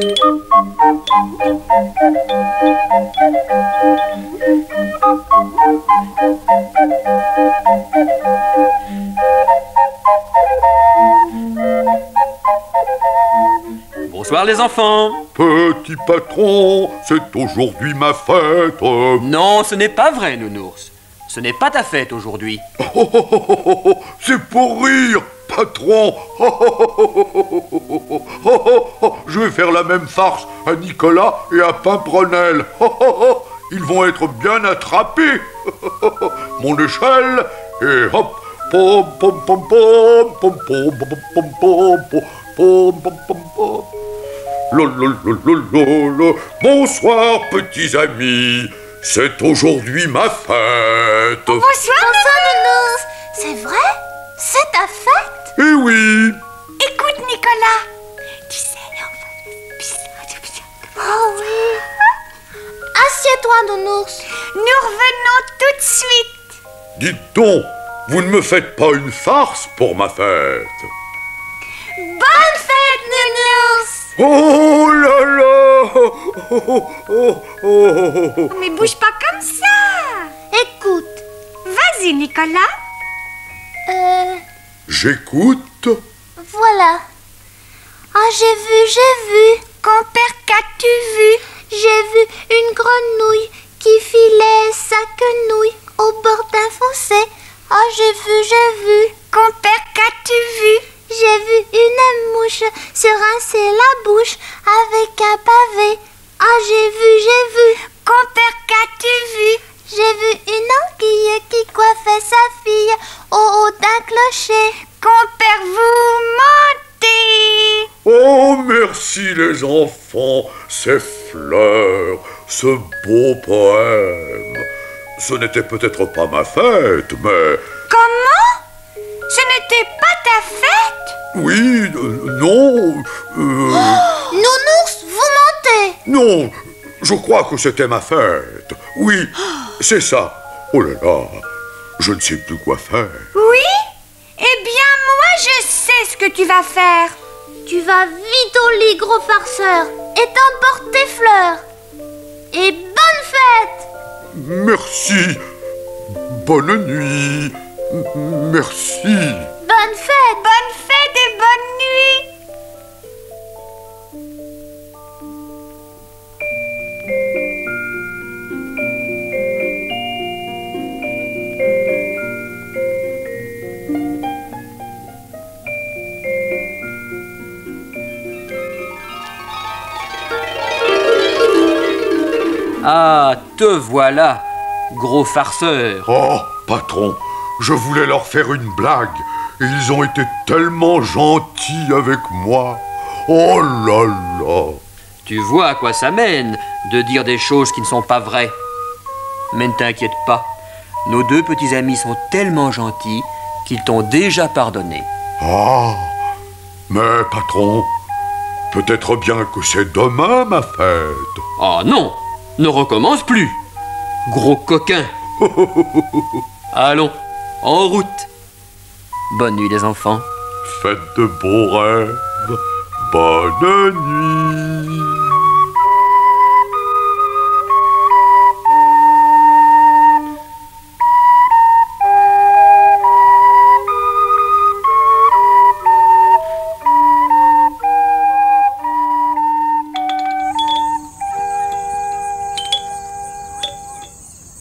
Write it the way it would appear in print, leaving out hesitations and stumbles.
Bonsoir les enfants. Petit patron, c'est aujourd'hui ma fête. Non, ce n'est pas vrai, Nounours. Ce n'est pas ta fête aujourd'hui. C'est pour rire, patron. Je vais faire la même farce à Nicolas et à Pimprenel. Ils vont être bien attrapés. Mon échelle et hop. Pom pom pom pom pom pom pom pom pom pom pom pom. Bonsoir, petits amis. C'est aujourd'hui ma fête. Bonsoir, Nounours. C'est vrai? C'est ta fête? Eh oui. Écoute, Nicolas. Tu sais, oh oui. Assieds-toi, Nounours. Nous revenons tout de suite. Dites donc, vous ne me faites pas une farce pour ma fête? Bonne fête, Nounours. Oh là là. Mais bouge pas comme ça. Écoute. Vas-y, Nicolas. J'écoute. Voilà. Ah, j'ai vu. Compère, qu'as-tu vu? J'ai vu une grenouille qui filait sa quenouille au bord d'un fossé. Ah, j'ai vu. Compère, qu'as-tu vu? J'ai vu une mouche se rincer la bouche avec un pavé. Ah, j'ai vu. Compère, qu'as-tu vu? J'ai vu une anguille qui coiffait sa fille au haut d'un clocher. Compère, vous mentez. Oh, merci les enfants, ces fleurs, ce beau poème. Ce n'était peut-être pas ma fête, mais... Comment? Ce n'était pas ta fête? Oui, non... Nounours, vous mentez. Non, je crois que c'était ma fête. Oui, c'est ça. Oh là là, je ne sais plus quoi faire. Oui? Eh bien, moi, je sais ce que tu vas faire. Tu vas vite au lit, gros farceur, et t'emportes tes fleurs. Et bonne fête! Merci. Bonne nuit. Merci. Bonne fête et bonne nuit. Ah, te voilà, gros farceur. Oh, patron, je voulais leur faire une blague et ils ont été tellement gentils avec moi. Oh là là. Tu vois à quoi ça mène de dire des choses qui ne sont pas vraies. Mais ne t'inquiète pas, nos deux petits amis sont tellement gentils qu'ils t'ont déjà pardonné. Ah, mais patron, peut-être bien que c'est demain ma fête. Oh non, ne recommence plus, gros coquin. Allons, en route. Bonne nuit les enfants. Faites de beaux rêves. Bonne nuit.